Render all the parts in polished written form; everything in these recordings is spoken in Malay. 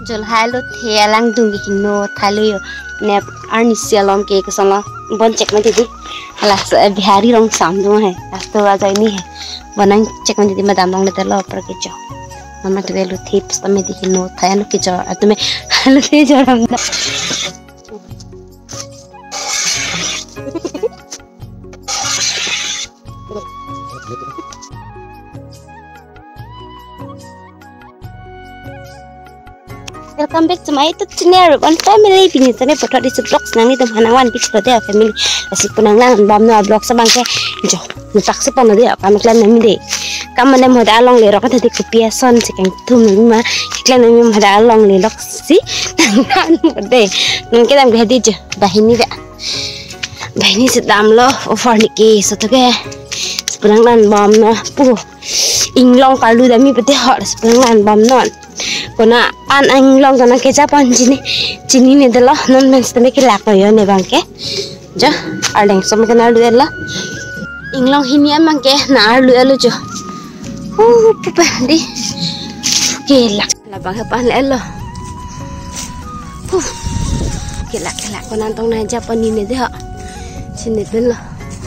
jol halo the alang dungi hino thale ne arni selom ke kesala bon cek ma didi ala bihari rong samdu hai asto aja ini hai banang cek ma didi madam long le telo par ke cho mama to lu tips tame di hino thaya no ke cho atume halo the joram da Welcome back to my YouTube channel. One family pini tane potong di vlogs nang ni tempat nawan picture dia family. Asik punang lang bam no vlog sa bangke. Jo, nupak se pon dia kami klan nami de. Kamu nem hoda along le rok tadi kopia son sekeng tum ma. Klan nami hoda along le lok si. Nan de. Nun kita nggak hadi je. Bahini dia. Bahini sedam lo offer ni ke sotoke. Sepunang lan bam no pu. Inglong kalu dami pete hot sepunang lan bam non. Kona an long kona keja pan chini ne dela non men stame ke lak yo ne bangke ja arleng som kana lu dela inglong hini amangke na lu elu jo pupa di ke lak la bang pan elo ke lak kona tong na ja pan ni de ha chini dela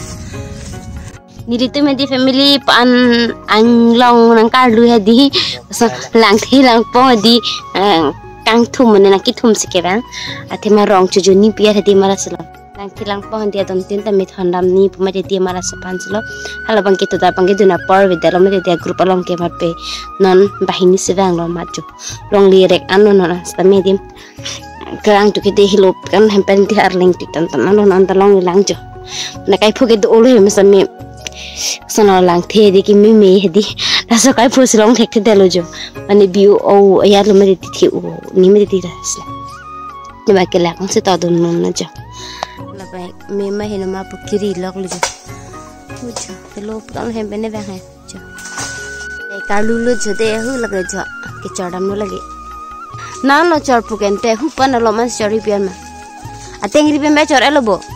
ni itu medi family pan anglong nang kar lu hadi so lang thi lang po di kang thum ne na ki thum sikera ate ma rong chu ni pia hadi mara selo lang thi lang po dia don tin ta mi thandam ni puma de dia mara sapan selo hala bang ki to da bang ki duna par vidalo me dia group along ke mape non bahini sivang lo maju long li rek anu non sta medim kerang tu ke de hilop kan hempen di arling ti tan tan non an long lang jo na kai phuge do olo hem sa me sono lang the de ki me hedi raso kai phus long thek the delo jo mane view o ya lo me ti thi o ni me ti rasla ne ba ke la kon se ta don non na jo la ba me ma he ma pukiri lok lo jo jo te lo pang hem bene ba hai jo e ka lu lu jo de hu la jo ke chodam no lagi na no chor puken te hu pan lo man chori pian ma ateng ri pe me chor elo bo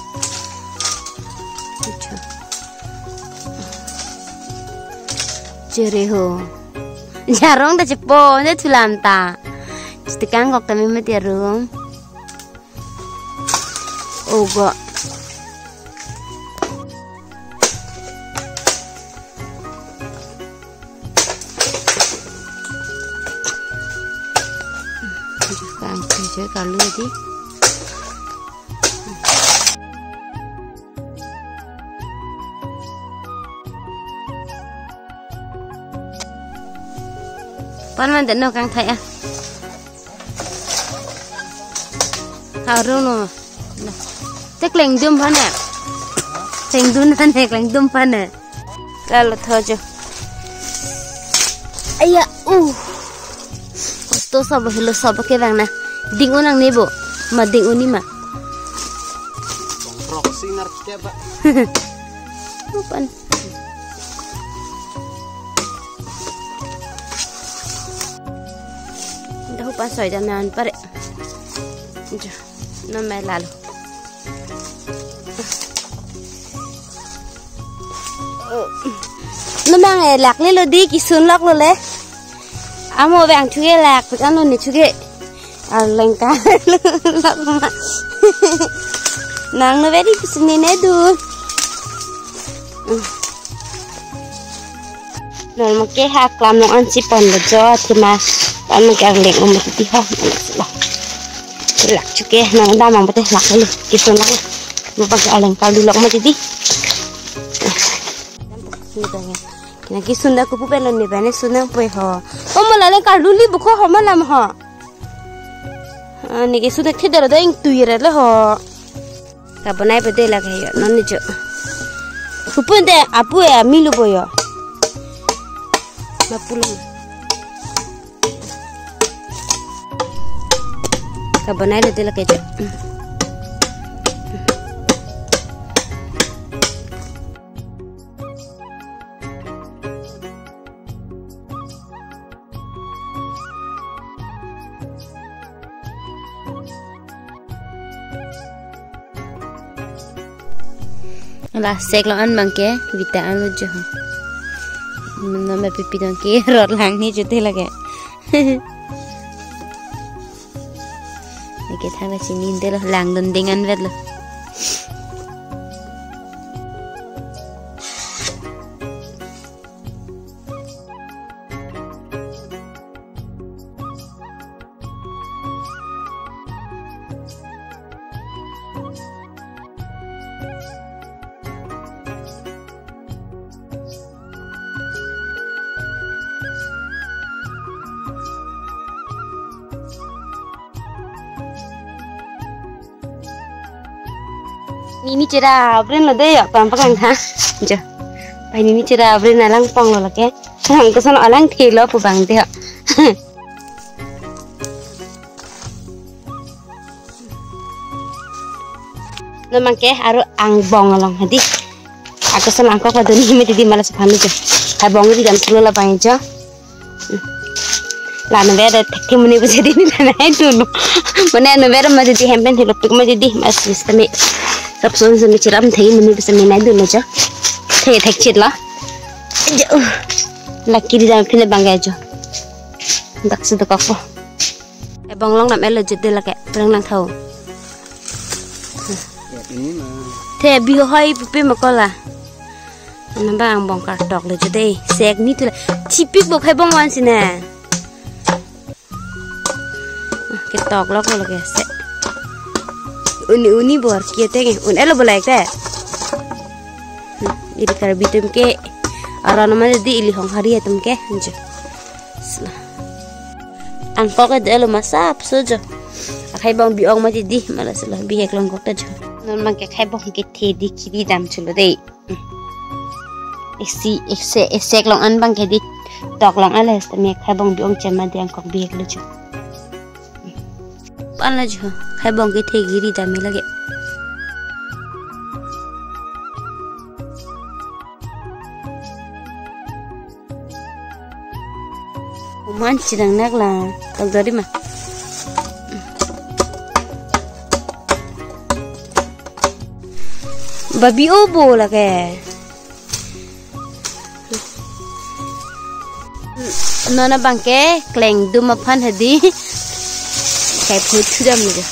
cere ho jarong da cepo ne tulam ta stikang kok kami mati rung ogo kang je kalu di pan man no kang thai a haru no tek leng dum phan ne teng dun phan tek leng dum phan ne kala thojo aya to sab hilo sab ke bang na ding unang nebo ma ding uni ma proxy nar ke ba pan pasoi janan pare jo no me lalo no mang e lak le lo di ki sun lak lo le amo bang thuge lak pe kan lo ni thuge leng ka lak ma nang no very pisni ne du no mo ke ha klam no an si pon lo jo thima anu kang lek om ti ho lak chuke nang da mang pate lak le kisun lak mo pag aleng ka dulok ma ti kina kisun da ku pu pelon ni bane sunang poi ho o mala le ka duli bu ko ho malam ho ani kisun da thedar da ing tuire le ho ka banai pate lak he non ni jo hupun de apu e milu boyo mapulu ka banai le de la ke lah seklo an bangke vita anu jo nama pipi dong ke rot lang ni jute lage Kita ke sini deh loh, langdon dengan bed loh. Nini cera abrin lo deh ya pampang ha, jo. Pai nini cera abrin alang pong lo lagi. Ang kesan alang thelo pubang deh. Namang ke aru ang bong alang hadi. Aku kesan angkok pada nini mesti di malas panu jo. Hai bong di jam 10 lah paling jo. Lah na vera thekki muni buse di ni na dulu. Mana na vera ma di hempen thelo pik ma di mas sistem सब सोन से मिचराम थे मनु बस में नहीं दूना जो थे थक चिरला जो लकी दी जाम फिर बंगाई जो दक्ष तो कफो ए बंगलों ना मेल जुटे लगे बंग नंग थाओ थे भी हाई पुपे मकोला नंबर आंग बंग कर टॉक ले जुटे सेक नी तो चिपिक बखाई बंग वन सिने के टॉक लग लगे से uni bor kia tenge un elo boleh ke ini karbi tum ke arana mana di ili hong hari tum ke anjo angkok ke elo masap sojo akai bang biong mati di malah salah bihek long kok tajo non mang ke kai bang ke the di kiri dam chulo dei eksek long an bang ke di tok long ala stame kai bang biong chama di angkok bihek lo jo Ana jo, hai bong ke the giri dami lagi. Man sidang nak lah, tak dari mah. Babi obo lagi. Nona bangke kleng duma pan hadi. Kayak putih dam nih.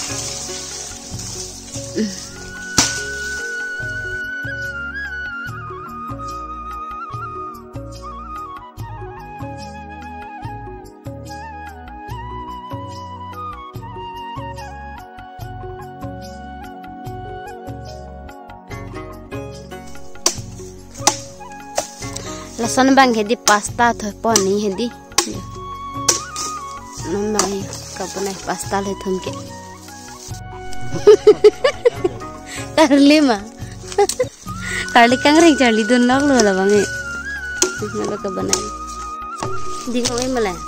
Lasan bang hedi pasta tuh poni hedi. Namanya kapan pasta le thumke. Karli mah. Karli kangring Charlie don nak lo lah bang. Nalo kapan ay. Di ko ay malah.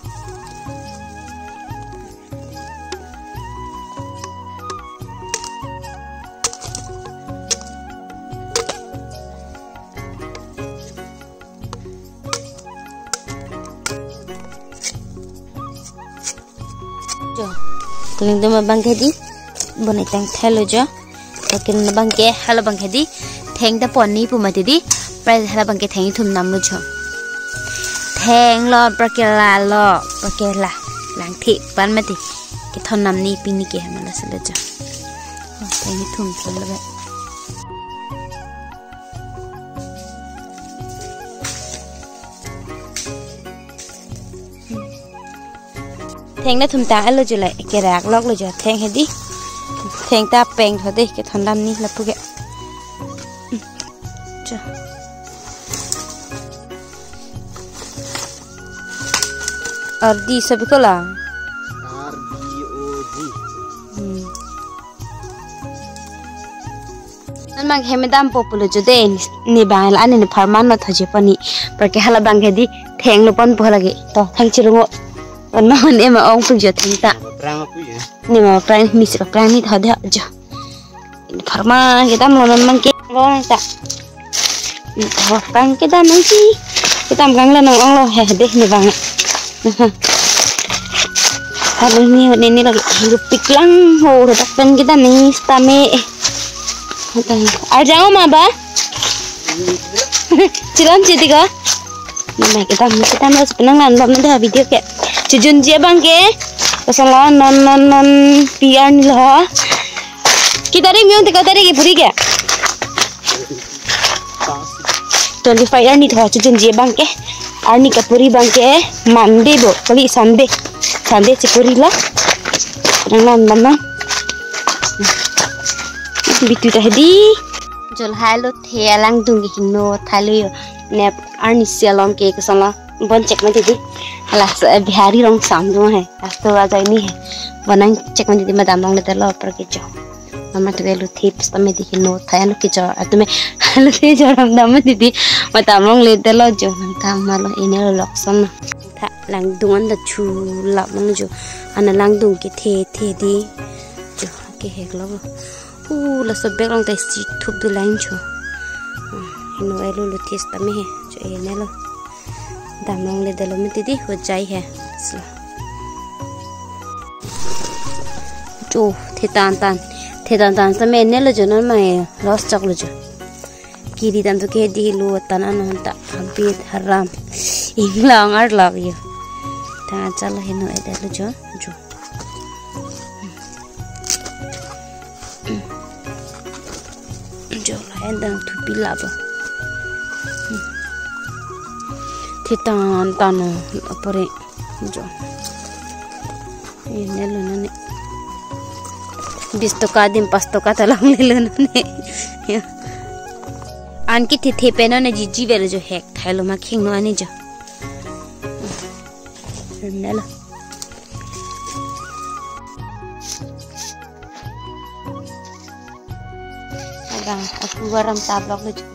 Jo, keling dama bang kedi, bonai tang thelo jo, keling bang ke hala bang kedi, theng ta pon ni pu mati di, prai hala bang ke theng thum nam lo jo, theng lo prakela lang thi pan mati, ke thon nam ni pini ke hamala sele jo, theng thum thum lo ba. Theng đã thum ta alo jo lại ke rak lok lo jo theng he di theng ta peng tho de ke thondam ni la pu ge jo ardi sab ko la nan mang he medam populo jo de ni bang la ani farman no thaje pani par ke hala bang he di theng lo pon po lagi to thang chirungo Nahan ema ong pugjo tinta. Ni ma prang misro prang ni thada jo. Farma kita mlonon mangke lo ta. Prang kita nangsi. Kita mgang la nang ong lo he de ni bang. Hari ni lagi rupik lang ho tak pen kita ni stame. Arjango ma ba? Cilam citiga. Nah kita harus penangan lo nanti video ke Jujun dia bang ke Kesalahan non pian lah. Kita ni mion teka tadi ke puri ke? 25 ani thwa chujen je bang ke. Ani ka puri bang ke Monday bo kali Sunday cipuri lah. Nang mana? Bitu tadi. Jol halo thelang dungi hino thalo nep arni selom ke kesala bon cek mati di. Halah bihari rong samdo hai. Asto aja ini hai. Bonang cek mati di madam long le telo per ke jo. Mama tu lu tips tame di hino thaya lu ke jo atume lu te jo ram dam di madam long le telo jo nam malo ini lo lokson tha lang dungan da chu lap mang jo ana lang dung ke the di jo ke hek lo la so bek long tai si thup du lain cho hino elu lu tips tame he jo ene lo dam long le telo mati di ho jai hai jo the tan sama ene lo jo nan mai los chak lo jo kiri tan to ke di lu tan an ta habit haram inglang ar lag yo ta chal hino ede lo jo la endang thu pila bo the tan apore jo ene lo nane 20 toka din 5 toka talang lelo nane anki the peno ne jiji velo jo hek thailo ma khing no ani jo nela ada aku garam tablok lo